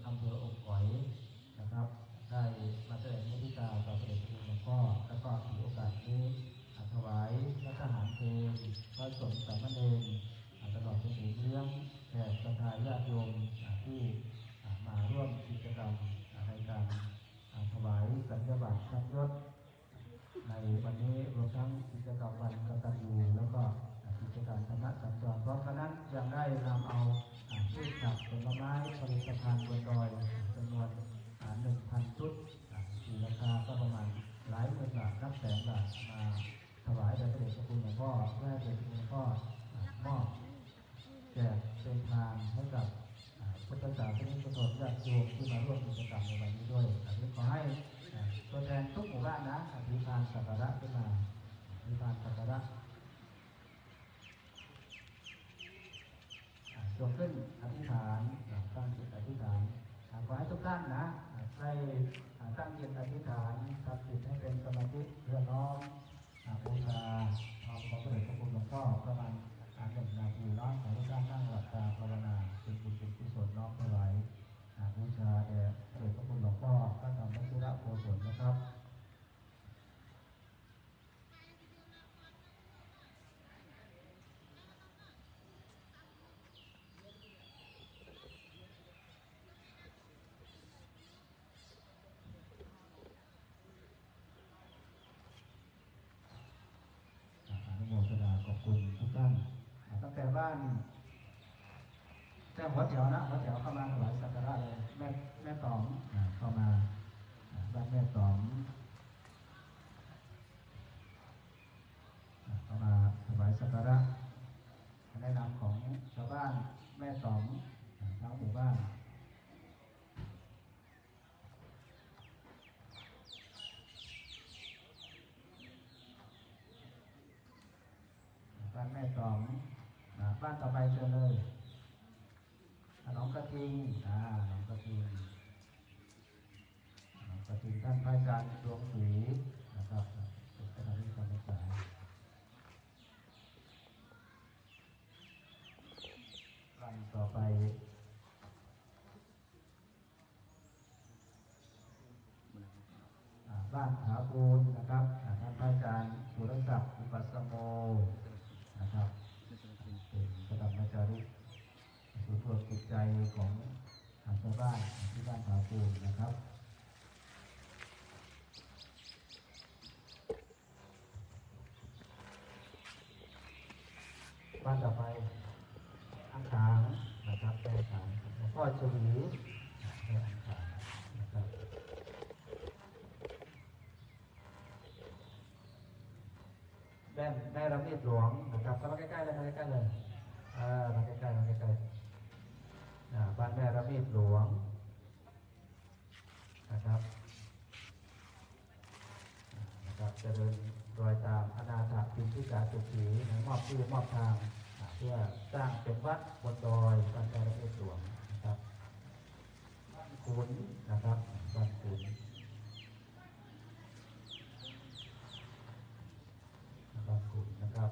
อำเภออกก๋อยนะครับได้มาแสดงมุทิตาต่อพระเดชพระคุณหลวงพ่อแล้วก็ถือโอกาสนี้ถวายพระทหารเพลพระสงฆ์สามเณรตลอดจนถึงเรื่องแขกศรัทธาญาติโยมที่มาร่วมกิจกรรมในการถวายสัญญาบัตรรับยศในวันนี้รวมทั้งกิจกรรมวันกตัญญูแล้วก็กิจกรรมธรรมะสัญจรพร้อมกันนั้นยังได้นำเอาพืชผักผลไม้ผลิตภัณฑ์บนดอยจำนวน 1,000 ชุดที่ราคาก็ประมาณหลายหมื่นบาทนับแสนบาทมาถวายแด่พระเดชพระคุณหลวงพ่อเพื่อให้พระเดชพระคุณหลวงพ่อมอบแจกเป็นทานให้กับพุทธศาสนิกชนญาติโยมที่มาร่วมกิจกรรมในวันนี้ด้วยขอให้ตัวแทนทุกหมู่บ้านนะอธิษฐานสักการะขึ้นมาอธิษฐานสักการะยกขึ้นอธิษฐานตั้งจิตอธิษฐานขอให้ทุกท่านนะได้ตั้งจิตอธิษฐานทำจิตให้เป็นสมาธิเพื่อน้อมบูชาของพระเดชพระคุณหลวงพ่อประมาณ1 นาทีน้อมขอทุกท่านนั่งหลับตาภาวนาเป็นบุญเป็นกุศลน้อมถวายบูชาแด่พระเดชพระคุณหลวงพ่อพระธรรมวชิรโภชนนะครับอนุโมทนาขอบคุณทุกท่านตั้งแต่บ้านแต่หัวแถวนะหัวแถวเข้ามาถวายสักการะเลยแม่ต๋อมเข้ามาบ้านแม่ต๋อมเข้ามาถวายสักการะในนามของชาวบ้านแม่ต๋อมทั้งหมู่บ้านบ้านแม่ต๋อมบ้านต่อไปเชิญเลยน้องกระทิงน้องกระทิงท่านพระอาจารย์ดวงศรีนะครับเป็นคณะวิทยาศาสตร์วันต่อไปบ้านขาปูนนะครับท่านพระอาจารย์สุรศักดิ์อุปัสโมนะครับเป็นพระธรรมจาริกสู่ตัวจิตใจของชาวบ้านที่บ้านขาปูนนะครับบ้านต่อไปอังคารนะครับแม่ขางพ่อชวีแม่อังคารนะครับได้รับมีดหลวงนะครับเข้ามาใกล้ๆเลยมาใกล้ๆเลยมาใกล้ๆบ้านแม่รับมีดหลวงนะครับเจริญรอยตามอนาถปิณฑิกาสุขีมอบชื่อมอบทางเพื่อสร้างเป็นวัดบนดอยบ้านแม่รับมีดหลวงนะครับบ้านขุนนะครับบ้านขุนนะครับ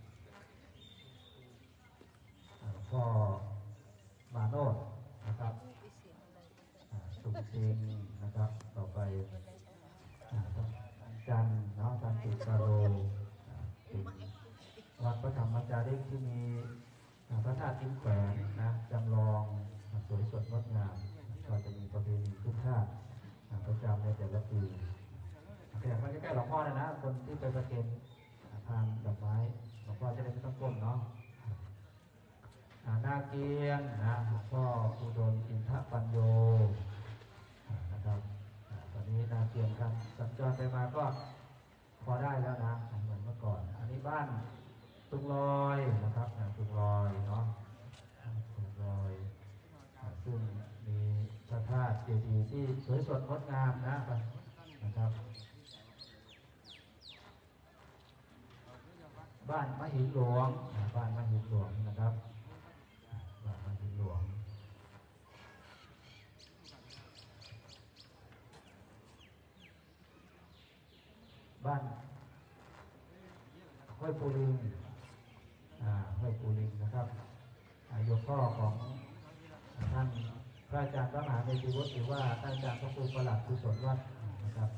พ่อมาโนดนะครับสุขเชงนะครับต่อไปจันเนาะจันติกาโรเป็นวัดพระธรรมจาริกที่มีพระธาตุทิ้งแขวนนะจำลองสวยสดงดงามก็จะมีประเพณีทุกชาติประจำในแต่ละปีขยับมาใกล้ๆหลวงพ่อนะคนที่ไปประเคนทานดอกไม้หลวงพ่อจะได้ไม่ต้องก้มเนาะนาเกียนนะหลวงพ่ออุดมอินทปัญโยนะครับตอนนี้นาเกียนกันสัญจรไปมาก็พอได้แล้วนะเหมือนเมื่อก่อนอันนี้บ้านตุงลอยนะครับตุงลอยเนาะตุงลอยซึ่งมีพระธาตุเจดีย์ที่สวยสดงดงามนะครับบ้านมหินหลวงบ้านมหินหลวงนะครับบ้านมหินหลวงบ้านห้วยปูลิงห้วยปูลิงนะครับโยมพ่อของท่านพระระอาจารย์พระมหาเมธีวุฒิหรือว่าท่านอาจารย์พระครูประหลัดกุศลวัฒน์นะครับ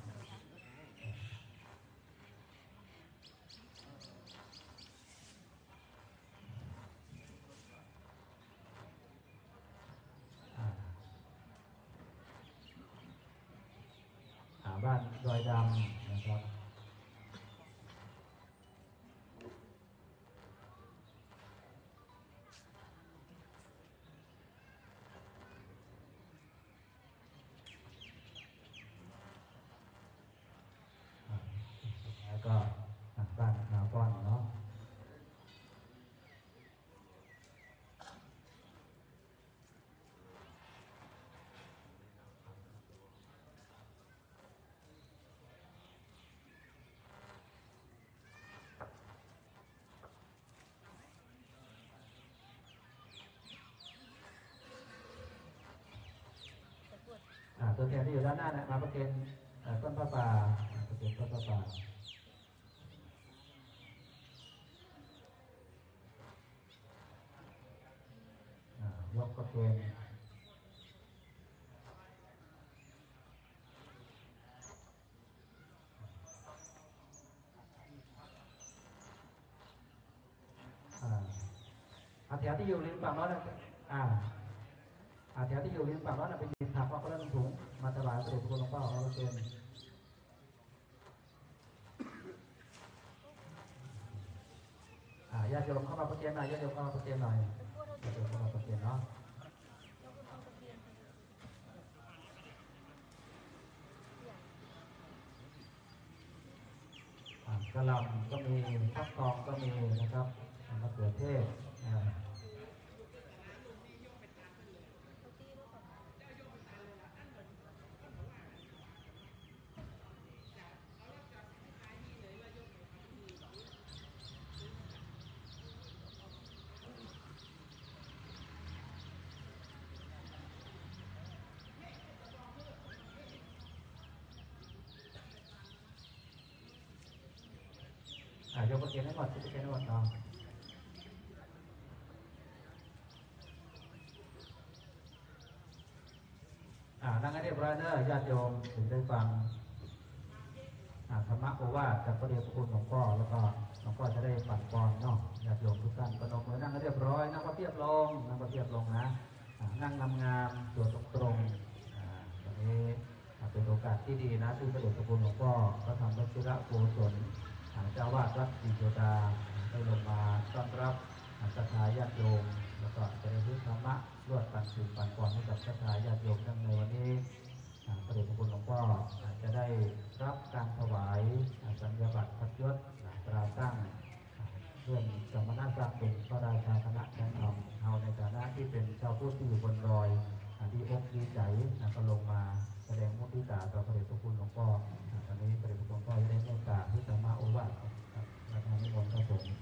บ้านดอยดำนะครับแล้วก็บ้านนาป้อนเนาะตัวแทนที่อยู่ด้านหน้านะมาประเคนต้นพระป่าประเคนต้นพระป่ายกประเคนแถวที่อยู่ริมฝั่งโน้นแถวที่อยู่ริมฝั่งโน้นเป็นดินถักว่าเขาเริ่มถุงมาถวายพระเดชพระคุณหลวงพ่อเราเป็นญาติโยมเข้ามาประเคนหน่อยญาติโยมเข้ามาประเคนหน่อยญาติโยมเข้ามาประเคนเนาะกระหล่ำก็มีฟักทองก็มีนะครับมะเขือเทศยกประเคนให้หมดประเคนให้หมดเนาะนั่งให้เรียบร้อยเนอะญาติโยมถึงได้ฟังธรรมะโอวาทจากพระเดชพระคุณหลวงพ่อแล้วก็หลวงพ่อจะได้ปั่นปอนเนาะญาติโยมทุกท่านประนมมือนั่งให้เรียบร้อยนั่งก็เทียบลงนั่งก็เทียบลงนะนั่งงามๆตัวตรงๆตอนนี้เป็นโอกาสที่ดีนะที่พระเดชพระคุณหลวงพ่อก็ทำวชิระโกศลเจ้าวาดวัดศรีโยดาได้ลงมาต้อนรับศรัทธาญาติโยมแล้วก็จะได้รู้ธรรมะรวดปันสืบปันก่อนให้กับศรัทธาญาติโยมทั้งในวันนี้พระเดชพระคุณหลวงพ่อจะได้รับการถวายสัญญาบัตรพัดยศตราตั้งเรื่องสมณศักดิ์เป็นพระราชาคณะแห่งธรรมเอาในฐานะที่เป็นชาวพุทธที่อยู่บนดอยดีอกดีใจก็ลงมาแสดงมุทิตาต่อพระเดชพระคุณหลวงพ่อตอนนี้พระเดชพระคุณหลวงพ่อจะได้เมตตาที่ธรรมะโอวาทและทางนิมนต์พระสงฆ์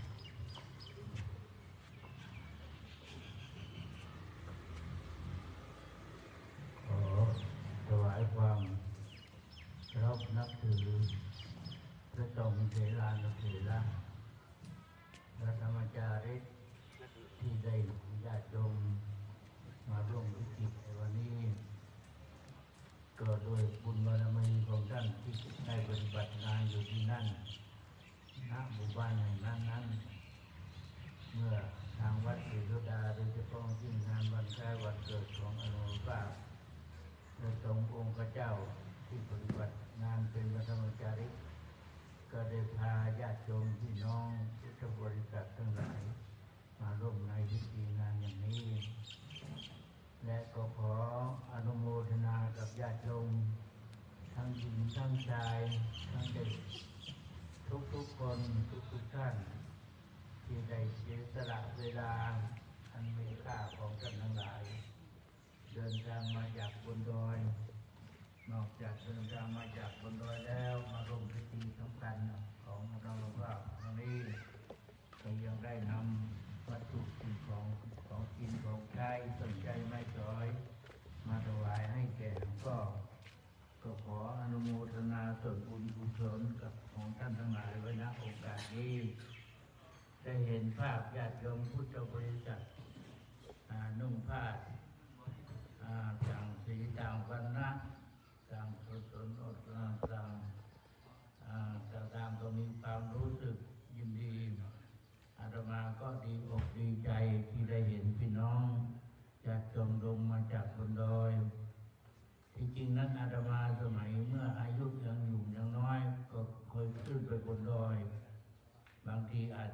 ถวายความเคารพนับถือพระสงฆ์เถรานุเถระและธรรมจาริกที่ได้ญาติโยมมาร่วมพิธีในวันนี้ก็โดยบุญบารมีของท่านที่ได้ปฏิบัติงานอยู่ที่นั่นณหมู่บ้านแห่งนั้นเมื่อทางวัดศรีโสดาโดยเฉพาะที่งานวันคล้ายวันเกิดของอนุภาพในสงฆ์องค์พระเจ้าที่ปฏิบัติงานเป็นพระธรรมจาริกก็ได้พาญาติโยมพี่น้องพุทธบริษัททั้งหลายมาร่วมในพิธีงานอย่างนี้และก็ขออนุโมทนากับญาติโยมทั้งหญิงทั้งชายทั้งเด็กทุกคนทุกท่านที่ได้เสียสละเวลาอันมีค่าของท่านทั้งหลายเดินทางมาจากบนดอยนอกจากเดินทางมาจากบนดอยแล้วมาร่วมพิธีสำคัญของเราว่าวันนี้ก็ยังได้นำวัตถุสิ่งของกินของใช้สนใจไม่สอยมาถวายให้แก่หลวงพ่อก็ขออนุโมทนาส่วนบุญกุศลกับของท่านทั้งหลายไว้ณโอกาสนี้ได้เห็นภาพญาติโยมพุทธบริษัทนุ่งผ้า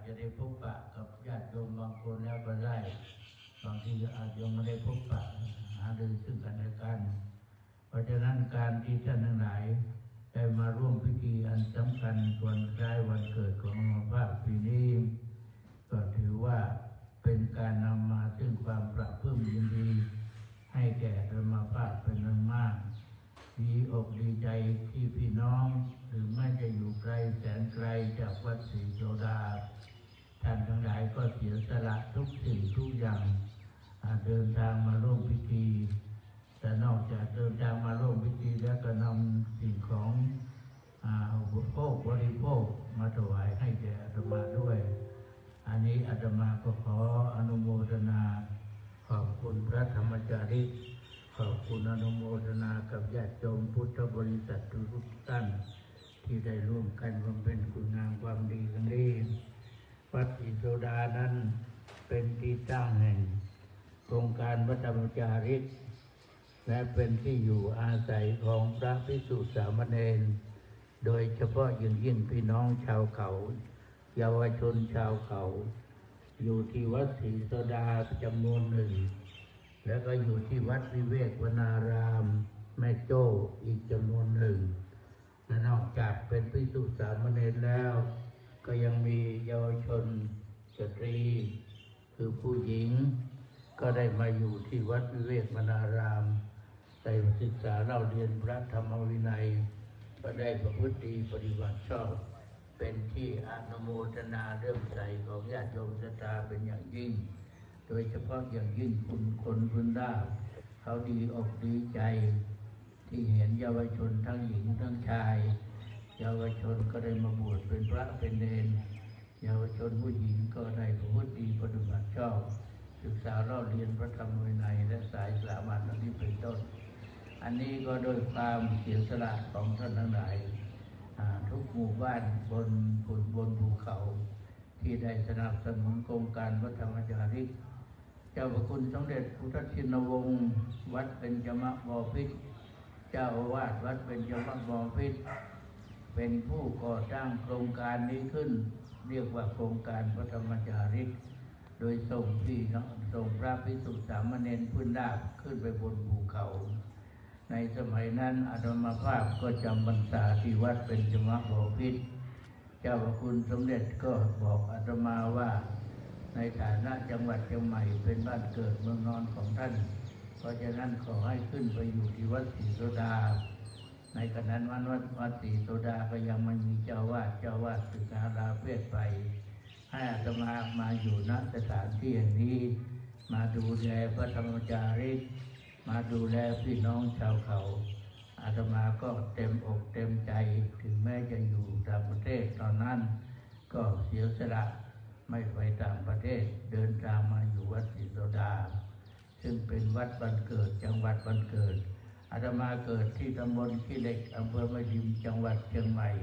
จะได้พบปะกับญาติโยมบางคนแล้วก็ได้บางทีอาจยังไม่ได้พบปะหารือซึ่งกันและกันเพราะฉะนั้นการที่ท่านทั้งหลายได้มาร่วมพิธีอันสำคัญวันคล้ายวันเกิดของหลวงพ่อปีนี้ก็ถือว่าเป็นการนำมาซึ่งความประพฤติยินดีให้แก่ธรรมภาพเป็นอย่างมากดีอกดีใจที่พี่น้องถึงแม้จะอยู่ไกลแสนไกลจากวัดศรีโสดาท่านทั้งหลายก็เสียสละทุกสิ่งทุกอย่างเดินทางมาร่วมพิธีแต่นอกจากเดินทางมาร่วมพิธีแล้วก็นำสิ่งของอุปโภคบริโภคมาถวายให้แก่อาตมาด้วยอันนี้อาตมาก็ขออนุโมทนาขอบคุณพระธรรมจารีขอบคุณอนุโมทนากับญาติโยมพุทธบริษัททุกท่านที่ได้ร่วมกันบำเพ็ญคุณงามความดีครั้งนี้วัดศรีโสดานั้นเป็นที่ตั้งแห่งโครงการพระธรรมจารีและเป็นที่อยู่อาศัยของพระภิกษุสามเณรโดยเฉพาะยิ่งพี่น้องชาวเขาเยาวชนชาวเขาอยู่ที่วัดศรีโสดาจำนวนหนึ่งแล้วก็อยู่ที่วัดวิเวกวนารามแม่โจ้อีกจำนวนหนึ่งและนอกจากเป็นภิกษุสามเณรแล้วก็ยังมีเยาวชนสตรีคือผู้หญิงก็ได้มาอยู่ที่วัดวิเวกวนารามได้ศึกษาเล่าเรียนพระธรรมวินัยก็ได้ประพฤติปฏิบัติชอบเป็นที่อนุโมทนาเริ่มใสของญาติโยมศรัทธาเป็นอย่างยิ่งโดยเฉพาะอย่างยิ่งคุณคนพื้นราบเขาดีอกดีใจที่เห็นเยาวชนทั้งหญิงทั้งชายเยาวชนก็ได้มาบวชเป็นพระเป็นเณรเยาวชนผู้หญิงก็ได้ประพฤติปฏิบัติชอบศึกษาเล่าเรียนพระธรรมวินัยและสายสามัญนี้เป็นต้นอันนี้ก็โดยความเสียสละของท่านทั้งหลายทุกหมู่บ้านบนภูเขาที่ได้สนับสนุนโครงการพระธรรมจารีเจ้าพระคุณสมเด็จพุทธชินวงศ์วัดเบญจมบพิตรเจ้าอาวาสวัดเบญจมบพิตรเป็นผู้ก่อตั้งโครงการนี้ขึ้นเรียกว่าโครงการพระธรรมจารีโดยส่งพระภิกษุสามเณรพื้นราบขึ้นไปบนภูเขาในสมัยนั้นอาตมาภาพก็จำพรรษาที่วัดเบญจมบพิตรเจ้าพระคุณสมเด็จก็บอกอาตมาว่าในฐานะจังหวัดเชียงใหม่เป็นบ้านเกิดเมืองนอนของท่านเพราะฉะนั้นขอให้ขึ้นไปอยู่ที่วัดศรีโสดาในขณะนั้นวัดศรีโสดาก็ยังไม่มีเจ้าวาดศึกษาลาเพศไปให้อาตมาอยู่ณสถานที่แห่งนี้มาดูแลพระธรรมจารีมาดูแลพี่น้องชาวเขาอาตมาก็เต็มอกเต็มใจถึงแม้จะอยู่ต่างประเทศตอนนั้นก็เสียสละไม่ไปต่างประเทศเดินทางมาอยู่วัดศรีโสดาซึ่งเป็นวัดบ้านเกิดจังหวัดบ้านเกิดอาตมาเกิดที่ตำบลขี้เหล็กอำเภอแม่ริมจังหวัดเชียงใหม่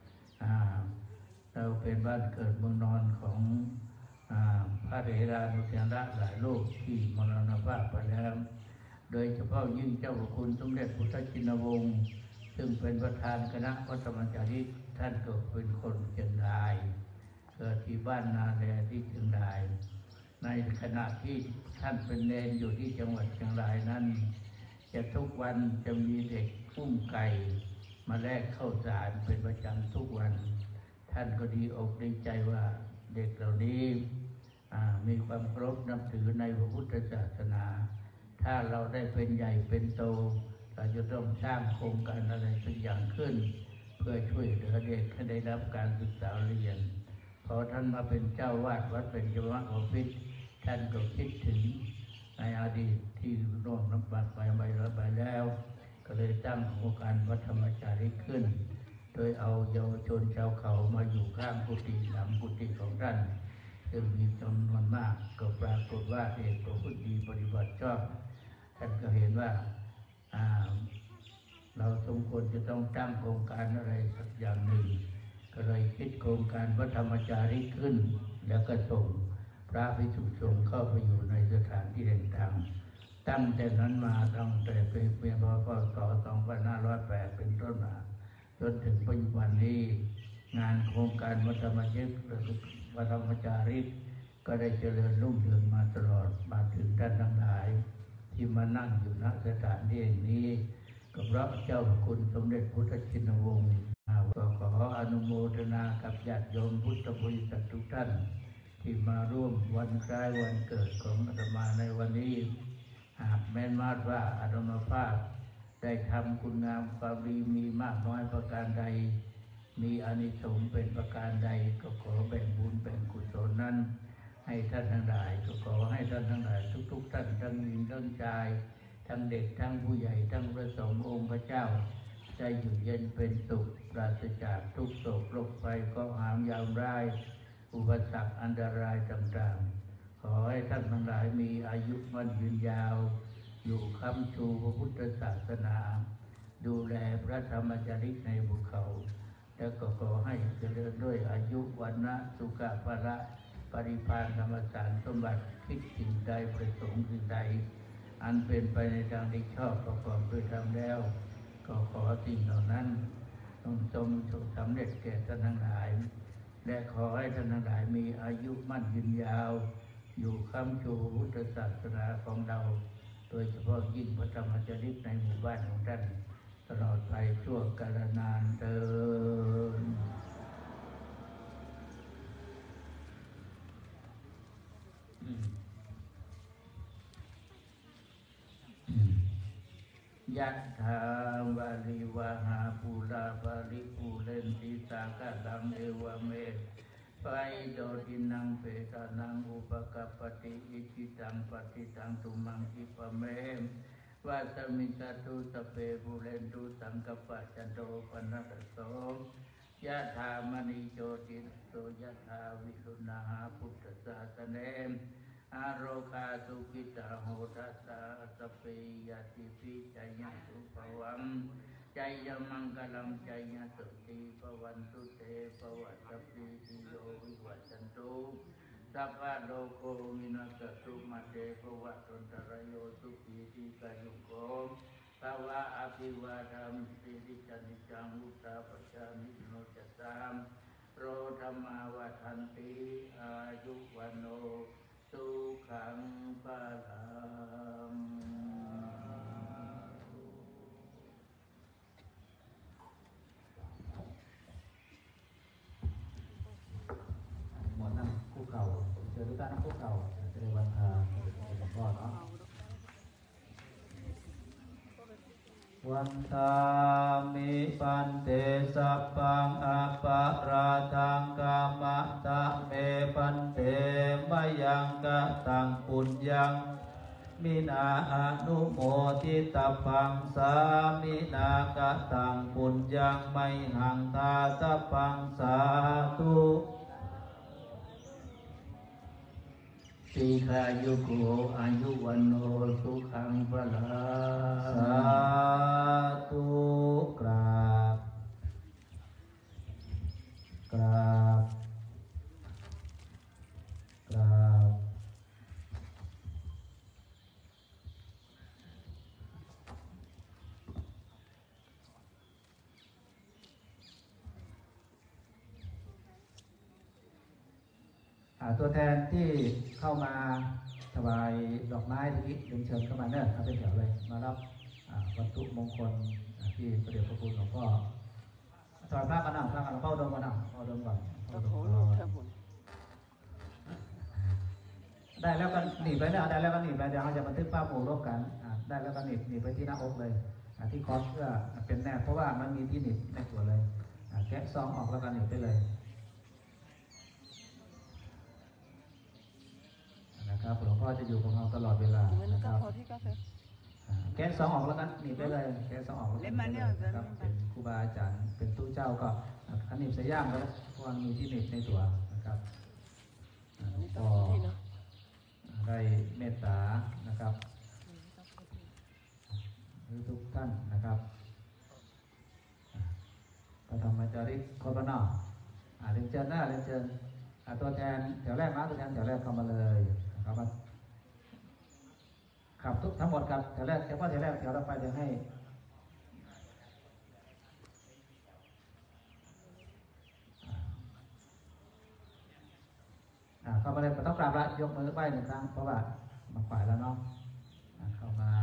เราเป็นบ้านเกิดเมืองนอนของพระเถรานุเถระหลายรูปที่มรณภาพไปแล้วโดยเฉพาะยิ่งเจ้าพระคุณสมเด็จพุทธชินวงศ์ซึ่งเป็นประธานคณะพระธรรมจารีท่านก็เป็นคนเชียงรายเกิดที่บ้านนาแลที่เชียงรายในขณะที่ท่านเป็นเณรอยู่ที่จังหวัดเชียงรายนั้นจะทุกวันจะมีเด็กอุ้มไก่มาแลกข้าวสารเป็นประจำทุกวันท่านก็ดีอกดีใจว่าเด็กเหล่านี้มีความเคารพนับถือในพระพุทธศาสนาถ้าเราได้เป็นใหญ่เป็นโตเราจะต้องสร้างโครงการอะไรสักอย่างขึ้นเพื่อช่วยเหลือเด็กให้ได้รับการศึกษาเรียนพอท่านมาเป็นเจ้าวาดวัดเบญจมบพิตรท่านก็คิดถึงในอดีตที่ร่วงน้ำบัดไปแล้วก็เลยตั้งโครงการพระธรรมจารีขึ้นโดยเอาเยาวชนชาวเขามาอยู่ข้างกุฏิหลังกุฏิของท่านซึ่งมีจำนวนมากก็ปรากฏว่าเด็กประพฤติดีปฏิบัติชอบท่านก็เห็นว่าเราสมควรจะต้องตั้งโครงการอะไรสักอย่างหนึ่งก็เลยคิดโครงการพระธรรมจารีขึ้นแล้วก็ส่งพระภิกษุสงฆ์เข้าไปอยู่ในสถานที่ต่างๆตั้งแต่นั้นมาตั้งแต่ปีพ.ศ. 2508เป็นต้นมาจนถึงปัจจุบันนี้งานโครงการพระธรรมจาพระธรรมจารีตก็ได้เจริญรุ่งเรืองมาตลอดมาถึงท่านทั้งหลายที่มานั่งอยู่ณสถานที่แห่งนี้กับพระเจ้าคุณสมเด็จพุทธชินวงศ์ก็ขออนุโมทนากับญาติโยมพุทธบริษัททุกท่านที่มาร่วมวันคล้ายวันเกิดของอาตมาในวันนี้หากแม้นมาดว่าอาตมาภาพได้ทำคุณงามความดีมีมากน้อยประการใดมีอานิสงส์เป็นประการใดก็ขอแบ่งบุญแบ่งกุศลนั้นให้ท่านทั้งหลายก็ขอให้ท่านทั้งหลายทุกๆท่านทั้งหญิงทั้งชายทั้งเด็กทั้งผู้ใหญ่ทั้งพระสงฆ์องค์พระเจ้าใจอยู่เย็นเป็นสุขปราศจากทุกโศกโรคภัยก็หามยามร้ายอุปสรรคอันตรายต่างๆขอให้ท่านทั้งหลายมีอายุมั่นยืนยาวอยู่ค้ำชูพระพุทธศาสนาดูแลพระธรรมจารีตในภูเขาแล้วก็ขอให้เจริญด้วยอายุวันนะสุขภาระปริภาณธรรมสารสมบัติคิดสิ่งใดประสงค์สิ่งใดอันเป็นไปในทางที่ชอบประกอบด้วยธรรมแล้วก็ขอสิ่งเหล่านั้นจงสำเร็จแก่ท่านทั้งหลายและขอให้ท่านทั้งหลายมีอายุมั่นยืนยาวอยู่ค้ำชูพุทธศาสนาของเราโดยเฉพาะยิ่งพระธรรมจารีตในหมู่บ้านของท่านตลอดไปชั่วกาลนานเถิดยัตถาวาริวหาภูราภริภูเรนติสากะลังเอวเมไปโดดินังเปตานังอุปกัปปติอิจิตังปฏิตังตุมังคิปะเมวาสมิจตุสเปภูเรนตุสังกปะจันโตปนัสโสยะถามณีโชติโสยะถาวิสุณหาพุทธศาสเนอาโรคาสุขิตาโหทัสสะสเปยติปิจายัสุภวังใจยมังกลังใจยสุติภวันตุเตภวัตปิติโยวิวัชชันตุสัพพะโลกโควินัสตุมาเตภวัตนตรโยสุขีติกายุโกภวะอภิวาทามสิริจันิจังอุตตาปัจจามิโนจัตตามโรธรรมาวัฏันติอายุวันโนสุขังภะลังหมดนั่งคู่เข่าเจอทุกท่านนั่งคู่เข่าจะได้วันทาหลวงพ่อเนาะวันทามิปันเตสัพพังอปาราทังกามะตะเมปันเตมยังกะตังปุญญังมินาอนุโมทิตาปังสามินากะตังปุญญังไมหังทาตะปังสาธุสีขายุโกอายุวันโนสุขังภะลังสาธุกราบกราบกราบตัวแทนที่เข้ามาถวายดอกไม้ที่เรียนเชิญเข้ามาเนี่ยเป็นแถวเลยมารับวัตถุมงคลที่พระเดชพระคุณหลวงพ่อถวายพระกันนั่งพระกันเป้าดมกันนั่งเป้าดมก่อนได้แล้วก็หนีไปเนี่ยได้แล้วก็หนีไปเดี๋ยวเราจะบันทึกภาพหมู่ร่วมกันได้แล้วก็หนีไปที่หน้าอกเลยที่คอเพื่อเป็นแนบเพราะว่ามันมีที่หนีบในตัวเลยแกะซองออกแล้วก็หนีไปเลยนะครับหลวงพ่อจะอยู่กับเราตลอดเวลานะครับแกะซองออกแล้วกันหนีไปเลยแกะซองออกแล้วกันนะครับเป็นครูบาอาจารย์เป็นตู้เจ้าก็ขันหนีบใส่ย่ามแล้วเพราะมีที่หนีบในตัวนะครับก็ได้เมตตานะครับทุกท่านนะครับพระธรรมจารีตโคตรนอเรียนเชิญเรียนเชิญตัวแทนแถวแรกนะตัวแทนแถวแรกเข้ามาเลยนะครับขับทุกทั้งหมดครับแถวแรกเฉพาะแถวแรกแถวต่อไปเดี๋ยวให้เข้ามาเลยต้องกราบละยกมือไหว้หนึ่งครั้งเพราะว่ามาขวายแล้วเนาะเข้ามา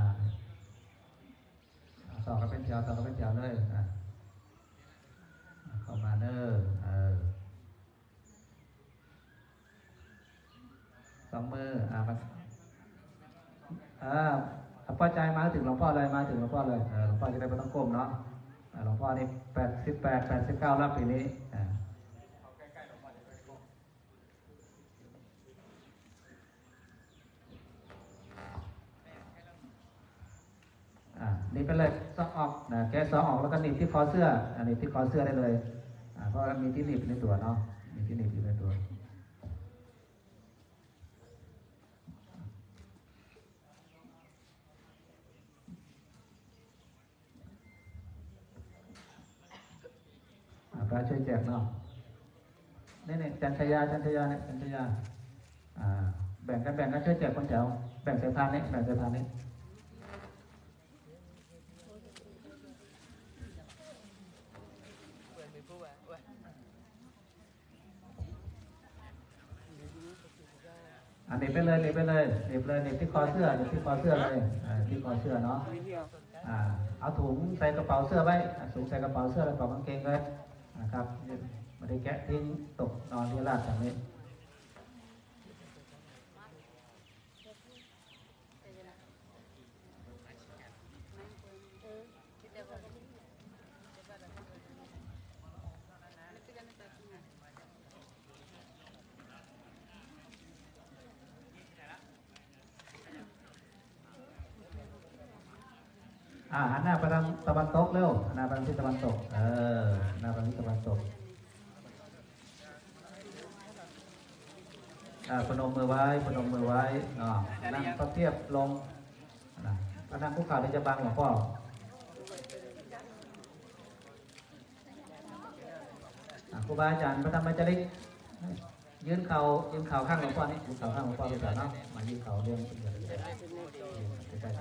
ต่อก็เป็นแถวต่อก็เป็นแถวเลยเข้ามาเนอสองมือพ่อใจมาถึงหลวงพ่อเลยมาถึงหลวงพ่อเลยหลวงพ่อจะได้ไม่ต้องก้มเนาะหลวงพ่อนี่88 89รับปีนี้นี่เป็นเลยซอกออกนะแกซอกออกแล้วก็หนีบที่คอเสื้อหนีบที่คอเสื้อได้เลยเพราะมีที่หนีบในตัวเนาะมีที่หนีบอยู่ในตัวพระช่วยแจกเนาะนี่จันทยาเนี่ยจันทยาแบ่งกันช่วยแจกคนแถวแบ่งสายพานนี้แบ่งสายพานนี้หนีบไปเลยหนีบที่คอเสื้อหนีบที่คอเสื้อเลยที่คอเสื้อเนาะเอาถุงใส่กระเป๋าเสื้อไว้ถุงใส่กระเป๋าเสื้อแล้วกระเป๋ากางเกงไว้นะครับไม่ได้แกะทิ้งตกนอนที่ลาดแบบนี้หันหน้าไปทางตะวันตกเร็วหน้าไปทางทิศตะวันตกหน้าไปทางทิศตะวันตกพนมมือไว้นั่งพับเพียบลงพระนั่งคุกเข่าที่จะบังหลวงพ่อครูบาอาจารย์พระธรรมจริกยืนเข่าข้างหลวงพ่อนี่ยืนเข่าข้างหลวงพ่อเลยจ้ะเนาะมายืนเข่าเรื่องเป็นอะไรใกล้ๆกัน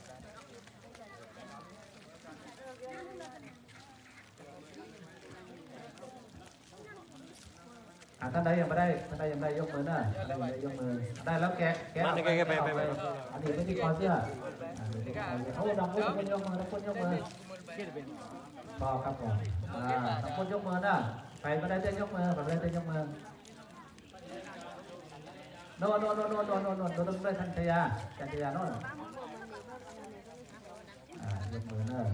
ท่านใดยังไม่ได้ยกมือนะยกมือได้แล้วแกะไปอันนี้ไม่ที่คอเสื้อเขาดำคนยกมือพอครับผมดำคนยกมือนะไปไม่ได้เต้นยกมือไปไม่ได้เต้นยกมือโน่นด้วยทันชยาโน่นยกมือนะ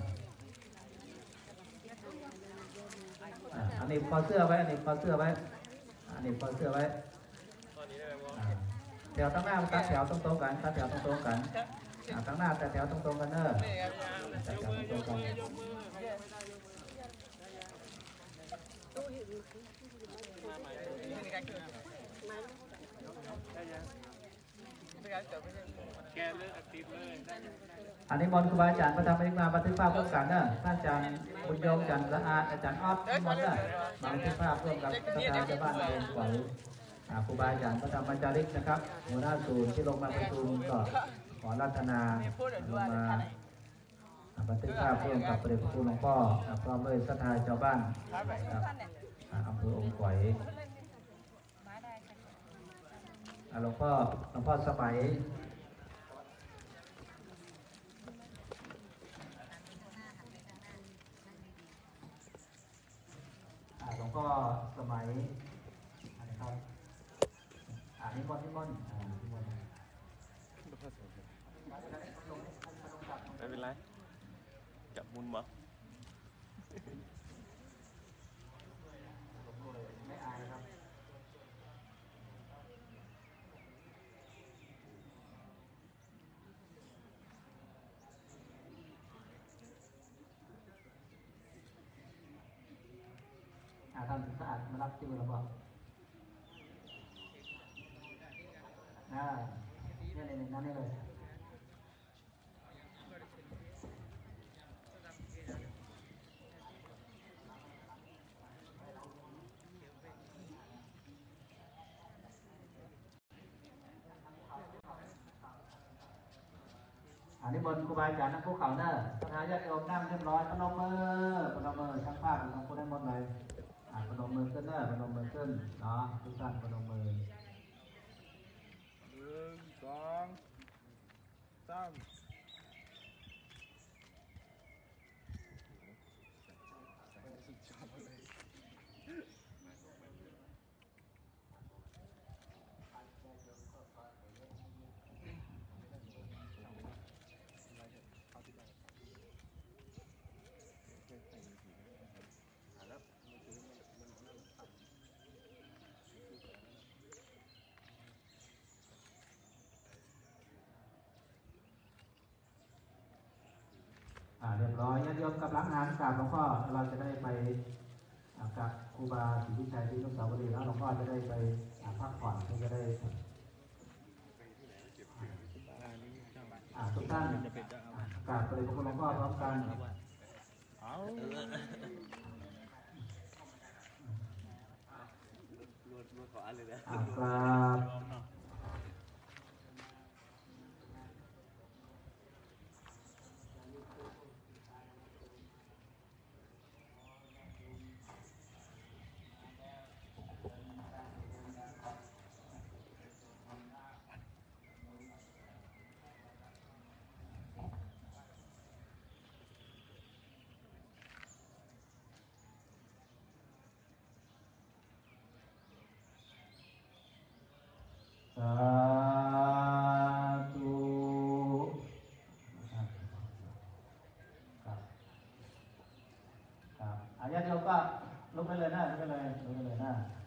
อันนี้คอเสื้อไว้หนีบคอเสื้อไว้แถวตั้งหน้าตัดแถวตรงกันตั้งหน้าแต่แถวตรงกันเนอะตัดแถวตรงกันอันนี้มนต์ครูบาอาจารย์ประธรรมเอกมาบันทึกภาพร่วมกันเนอะท่านอาจารย์บุญยงจันทร์สะอาดอาจารย์ออดมนต์เนอะมาบันทึกภาพร่วมกับประธานชาวบ้านเองไหวครูบาอาจารย์พระธรรมจาริกนะครับหัวหน้าศูนย์ที่ลงมาประชุมก็ขอรัตนาลงมาบันทึกภาพร่วมกับพระเดชพระคุณหลวงพ่อพร้อมด้วยศรัทธาชาวบ้านนะครับอำเภอองค์ไหวหลวงพ่อสมัยหลวงพ่อสมัยนะครับนิมนต์ไม่เป็นไรจับมุนมาไม่อายครับทำสะอาดมารับที่มือเราบอกเนี่ยนั่นนี่เลยอันนี้บนครูบาอาจารย์นั่งภูเขาเนอะพระทายาติโยมนั่งเรียบร้อยพนมมือช่างภาพของคุณได้หมดเลยพนมมือขึ้นเนอะพนมมือขึ้นเนาะทุกท่านพนมมือสองสามเรียบร้อยญาติโยมกับล้างหานกราบหลวงพ่อเราจะได้ไปกับครูบาศรีวิชัยที่นุสาวรีย์แล้วหลวงพ่อจะได้ไปพักผ่อนก็จะได้ทุกท่านกราบเลยพระคุณหลวงพ่อพร้อมกันเอารวดขออันเลยนะกราบสาธุครับญาติโยมก็ลุกไปเลยนะลุกไปเลยนะ